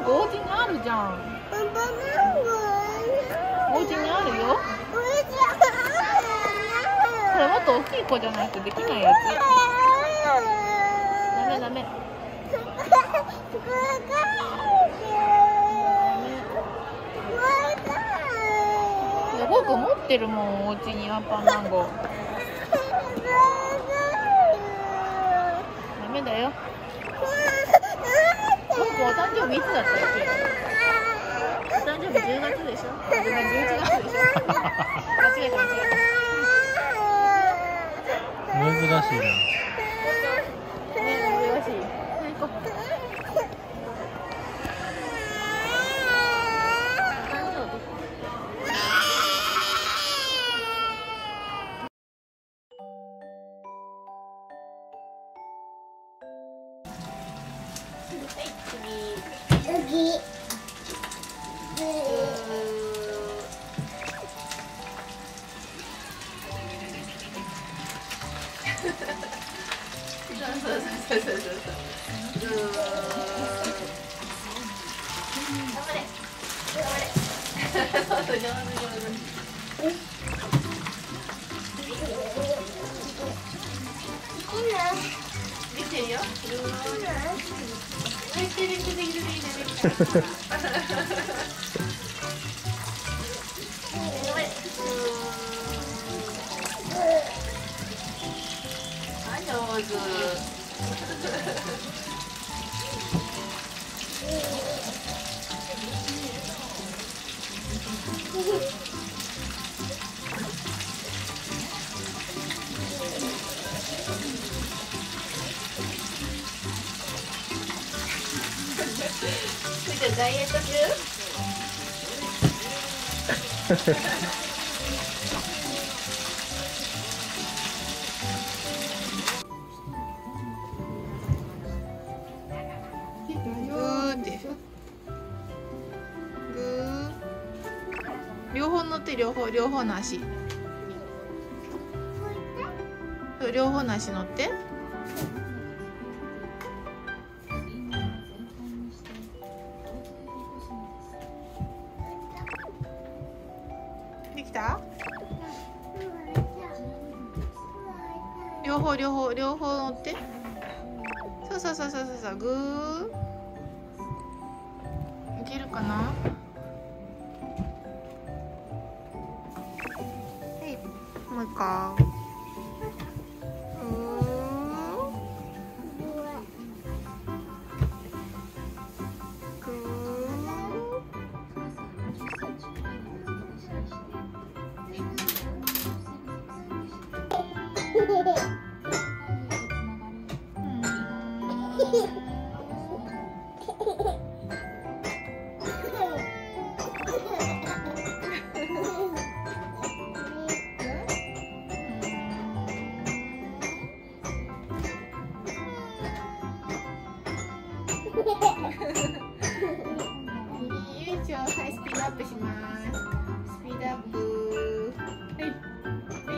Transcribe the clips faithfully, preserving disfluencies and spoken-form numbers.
ンゴお家にあるじゃん。お家にあるよ。これもっと大きい子じゃないとできないやつ。ダメダメ。いや、僕持ってるもん、お家にアンパンマンゴー。ダメだよ。僕お誕生日いつだったっけ？お誕生日じゅうがつでしょ？じゅういちがつでしょ？間違えた間違え珍しいな。 た。ね、珍しい。はい、行こう。次。そうそうそうそうそう。頑張れ。頑張れ。そうそう、上手上手。できてるよ。できてるできてるできてるできてる。上手。ダイエット中？両方乗って両方両方の足。両方の足乗って。できた？両方両方両方乗って。そうそうそうそうそう、グー。いけるかな？はい、もう一回。よいしょ、はい、スピードアップします。スピードアップ。はい。はい。はい。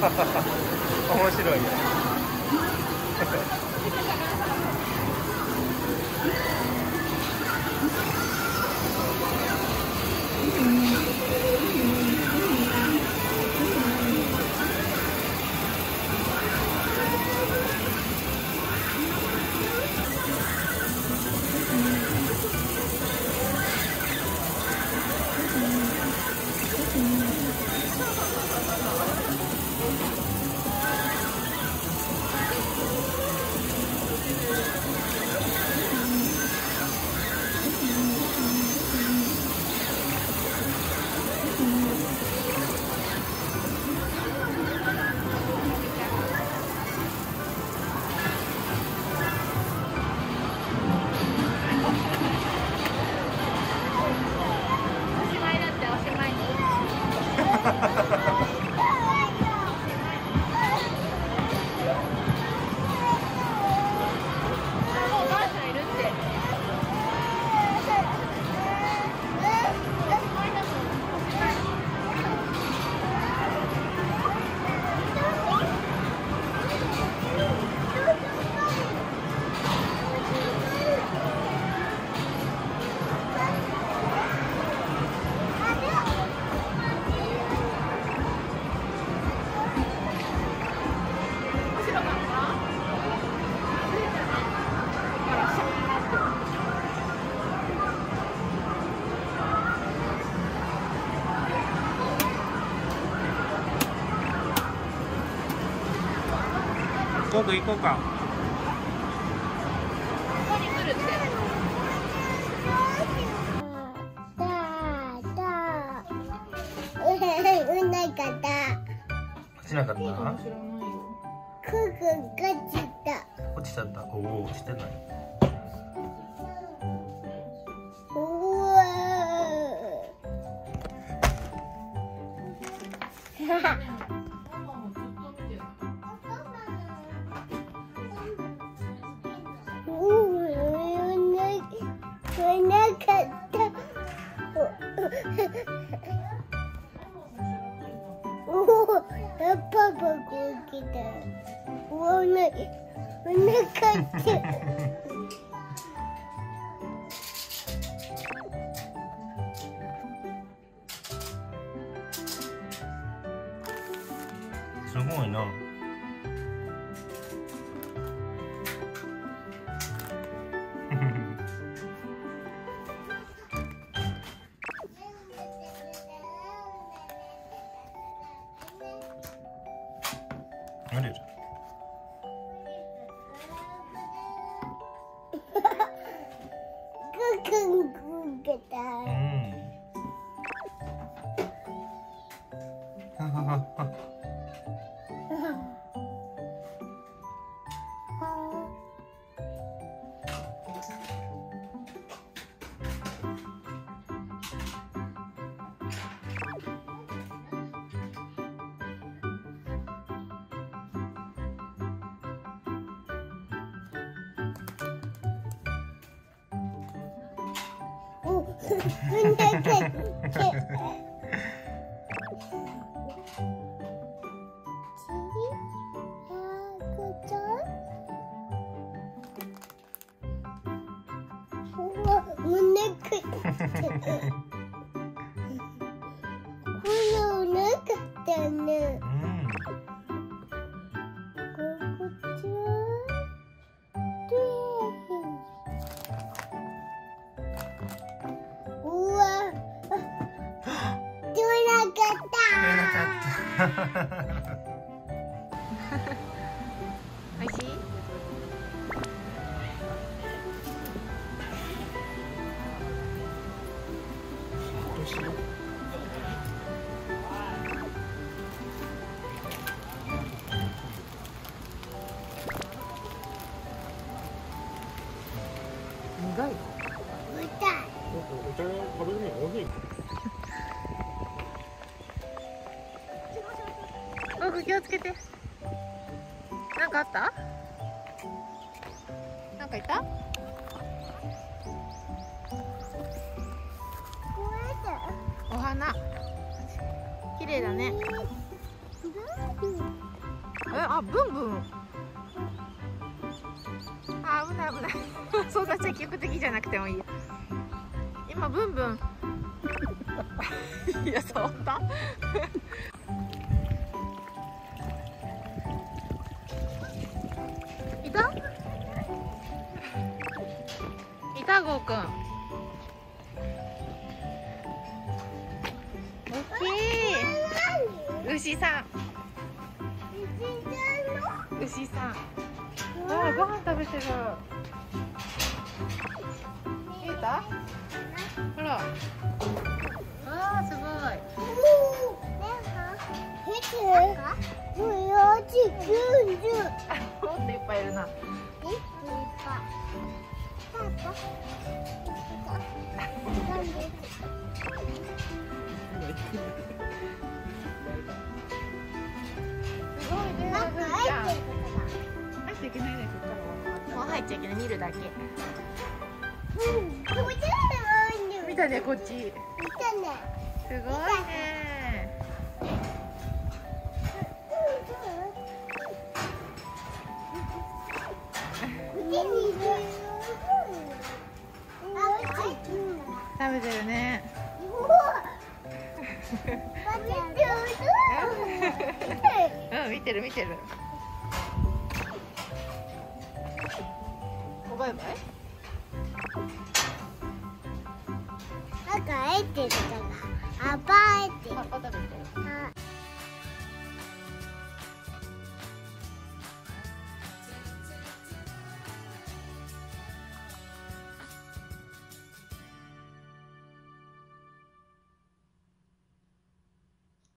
面白いよ。今度行こうか。 ここに来るって。 しなかった。 知らないよ。 くぐがちた。 落ちちゃった。おお、落ちてない。 うわなかった。おお、パパこう来た。おお、な、なかった。 すごいな。あれじゃ。 くくくけた。 うん。はははは。 うんだけ。 おいしい？苦い。 お茶食べるの美味しい。 僕気をつけて。なんかあった？なんかいた？お花。綺麗だね。 え、あ、ブンブン。あ、危ない危ない。そんな積極的じゃなくてもいい。今ブンブン。いや、触った。いた。いた、ゴーくん。大きい。牛さん。牛さん。わあ、ご飯食べてる。見えた？ほら。ああ、すごい。もっといっぱいいるな。すごいね。入っちゃいけないね。ここからもう入っちゃいけない。見るだけ。見たね、こっち。すごいね。食べてるね。うん、見てる見てる。お、バイバイ。なんかえって言ってたが、あばえって。葉っぱ食べて。